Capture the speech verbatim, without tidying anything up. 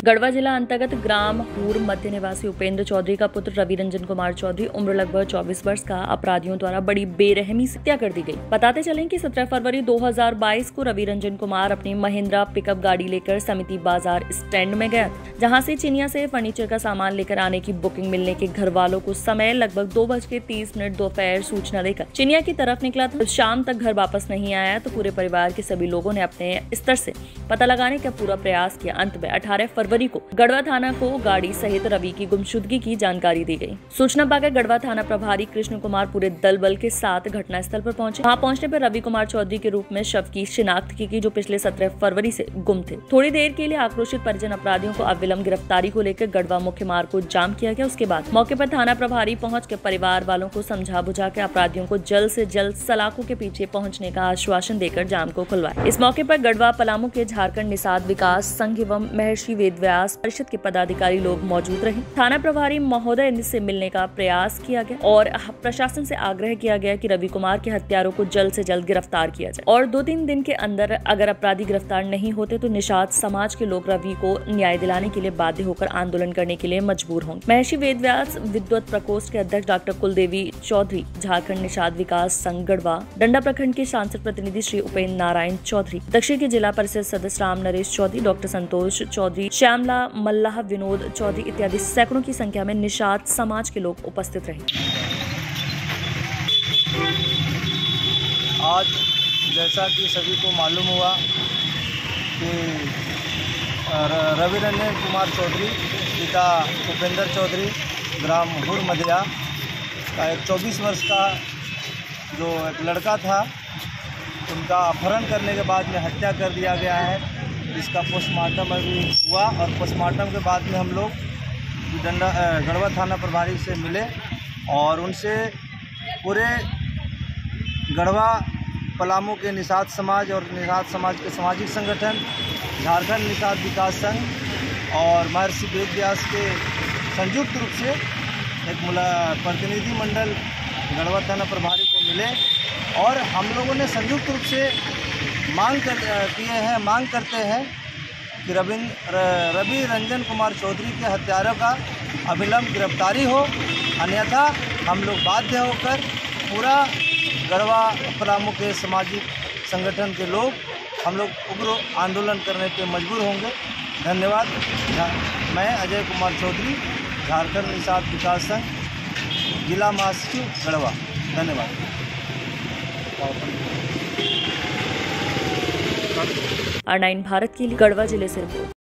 गढ़वा जिला अंतर्गत ग्राम हूर मध्य निवासी उपेंद्र चौधरी का पुत्र रवि रंजन कुमार चौधरी उम्र लगभग चौबीस वर्ष का अपराधियों द्वारा बड़ी बेरहमी से हत्या कर दी गई। बताते चलें कि सत्रह फरवरी दो हज़ार बाईस को रवि रंजन कुमार अपनी महिंद्रा पिकअप गाड़ी लेकर समिति बाजार स्टैंड में गया, जहां से चिनिया से फर्नीचर का सामान लेकर आने की बुकिंग मिलने के घर वालों को समय लगभग दो बज के तीस मिनट दोपहर सूचना देकर चिनिया की तरफ निकला था। शाम तक घर वापस नहीं आया तो पूरे परिवार के सभी लोगों ने अपने स्तर से पता लगाने का पूरा प्रयास किया। अंत में अठारह फरवरी को गढ़वा थाना को गाड़ी सहित रवि की गुमशुदगी की जानकारी दी गई। सूचना पाकर गढ़वा थाना प्रभारी कृष्ण कुमार पूरे दल बल के साथ घटना स्थल पर पहुंचे। वहां पहुंचने पर रवि कुमार चौधरी के रूप में शव की शिनाख्त की गई, जो पिछले सत्रह फरवरी से गुम थे। थोड़ी देर के लिए आक्रोशित परिजन अपराधियों को अविलंब गिरफ्तारी को लेकर गढ़वा मुख्य मार्ग को जाम किया गया। उसके बाद मौके पर थाना प्रभारी पहुँच कर परिवार वालों को समझा बुझा के अपराधियों को जल्द से जल्द सलाखों के पीछे पहुँचने का आश्वासन देकर जाम को खुलवाया। इस मौके पर गढ़वा पलामू के झारखंड निषाद विकास संघ एवं महर्षि वेदव्यास परिषद के पदाधिकारी लोग मौजूद रहे। थाना प्रभारी महोदय से मिलने का प्रयास किया गया और प्रशासन से आग्रह किया गया कि रवि कुमार के हत्यारों को जल्द से जल्द गिरफ्तार किया जाए और दो तीन दिन के अंदर अगर अपराधी गिरफ्तार नहीं होते तो निषाद समाज के लोग रवि को न्याय दिलाने के लिए बाध्य होकर आंदोलन करने के लिए मजबूर होंगे। महर्षि वेदव्यास विद्वत प्रकोष्ठ के अध्यक्ष डॉक्टर कुलदेवी चौधरी, झारखंड निषाद विकास संघ गढ़वा, डंडा प्रखंड के सांसद प्रतिनिधि श्री उपेंद्र नारायण चौधरी, दक्षिण के जिला परिषद सदस्य राम नरेश चौधरी, डॉक्टर संतोष चौधरी, श्यामला मल्लाह, विनोद चौधरी इत्यादि सैकड़ों की संख्या में निषाद समाज के लोग उपस्थित रहे। आज जैसा कि सभी को मालूम हुआ कि रवि रंजन कुमार चौधरी पिता उपेंद्र चौधरी ग्राम हूर मध्या का एक चौबीस वर्ष का जो एक लड़का था, उनका अपहरण करने के बाद में हत्या कर दिया गया है। इसका पोस्टमार्टम अभी हुआ और पोस्टमार्टम के बाद में हम लोग डंडा गढ़वा थाना प्रभारी से मिले और उनसे पूरे गढ़वा पलामू के निषाद समाज और निषाद समाज के सामाजिक संगठन, झारखंड निषाद विकास संघ और महर्षि वेदव्यास के संयुक्त रूप से एक मुला प्रतिनिधि मंडल गढ़वा थाना प्रभारी को मिले और हम लोगों ने संयुक्त रूप से मांग कर किए हैं मांग करते हैं कि रविंद्र रवि रंजन कुमार चौधरी के हत्यारों का अविलंब गिरफ्तारी हो, अन्यथा हम लोग बाध्य होकर पूरा गढ़वा पलामू के सामाजिक संगठन के लोग हम लोग उग्र आंदोलन करने पे मजबूर होंगे। धन्यवाद। मैं अजय कुमार चौधरी, झारखंड निषाद विकास संघ, जिला महासचिव गढ़वा। धन्यवाद। आर नाइन भारत के लिए गढ़वा जिले से रिपोर्ट।